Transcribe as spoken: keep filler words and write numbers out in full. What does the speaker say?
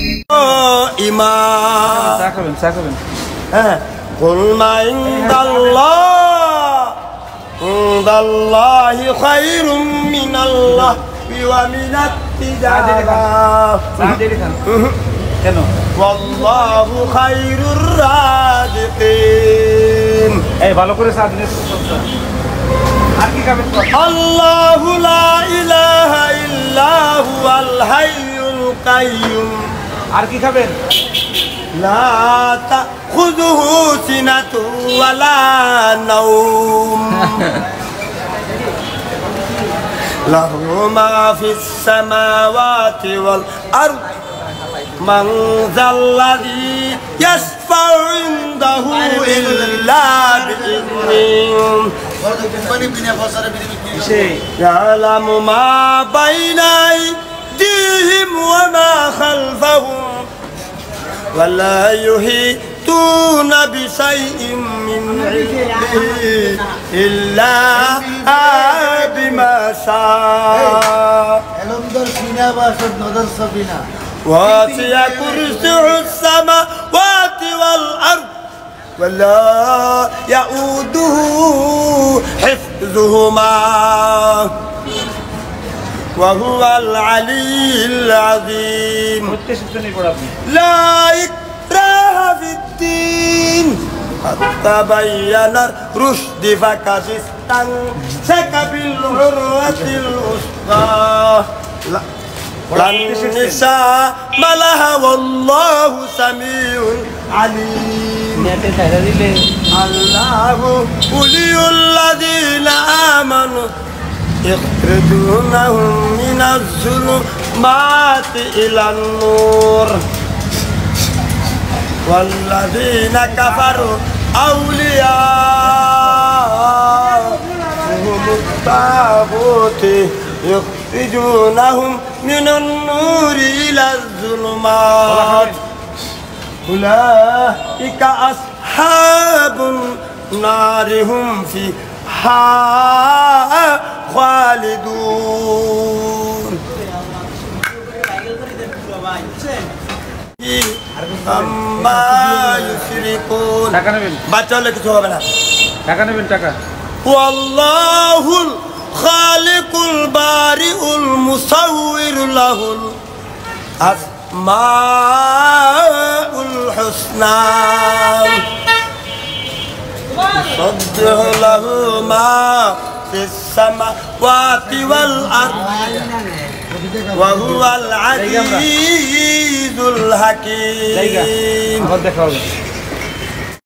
ইমাম চা খাবেন চা খাবেন হ্যাঁ কুল মা ইনদাল্লাহ ইনদাল্লাহি খায়রুম মিনাল্লাহ ওয়া মিনাত তিজারা চা দিয়ে খান কেন ওয়াল্লাহু খায়রুর রাজিকিন এই ভালো করে চা দিন আর কি খাবেন আল্লাহু লা ইলাহা ইল্লা হুয়াল হাইয়ুল কাইয়্যুম আর কি খাবেন লা তাখুযুহু সিনাতু ওয়ালা নাওম লাহু মা ফিস সামাওয়াতি ওয়াল আরদ মান যাল্লাযী ইয়াশফাউ ইনদাহু ইল্লা বিইذনিহি ইয়ালামু মা বাইনা আইদিহিম ওয়া মা খালফাহুম ولا يحيطون بشيء من علمه إلا بما شاء وسع كرسيه السماوات والأرض ولا يؤوده حفظهما وهو العلي العظيم لا إكراه في الدين قد تبين الرشد فقد استمسك بالعروة الوثقى النساء ملها والله سميع عليم الله ولي الذين آمنوا يخرجونهم من الظلمات إلى النور والذين كفروا أولياءهم الطاغوت يخرجونهم من النور إلى الظلمات أولئك أصحاب النار هم فيها خالدون أما يشركون বাচ্চা হলে কিছু হবে না টাকা নেবেন টাকা والله الخالق البارئ المصور له الأسماء الحسنى يسبح له ما في السماوات والأرض وهو العزيز الحكيم